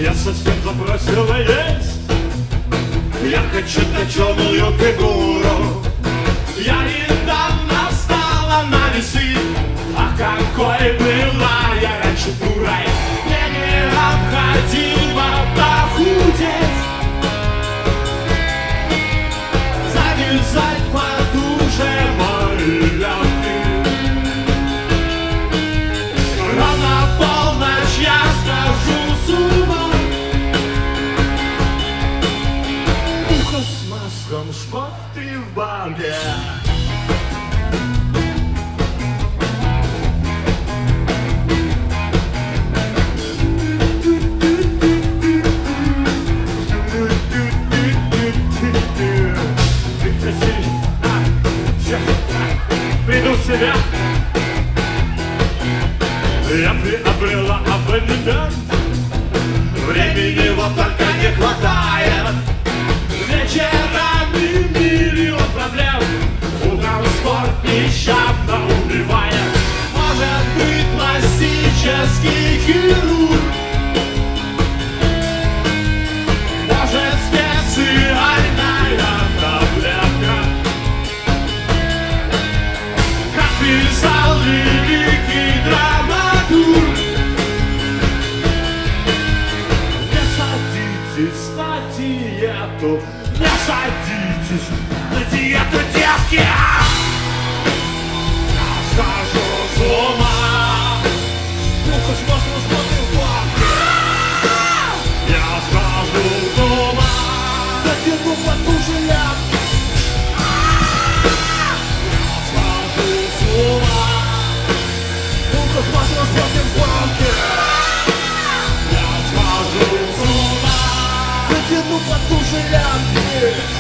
Я совсем забросила есть. Я хочу точеную фигуру. Я недавно встала на весы. А какой была я раньше дурой. Мне необходимо похудеть, завязать потуже мои лямки. Ровно в полночь я схожу с ума. Ухо с маслом, шмоты в банке. Приду в себя. Я приобрела абонемент. Времени вот только не хватает. Вечерами миллион проблем. Утром спорт нещадно убивает. Может быть пластический хирург, может специальная таблетка. Как писал великий драматург: не садитесь на диету, не садитесь на диету, девки! Я схожу с ума. Ну-ка, с маслом смотрим в банке. Я схожу с ума. Затяну потуже лямки. Я схожу с ума. Ну-ка, с маслом смотрим в банке. Я схожу с ума. Затяну потуже лямки.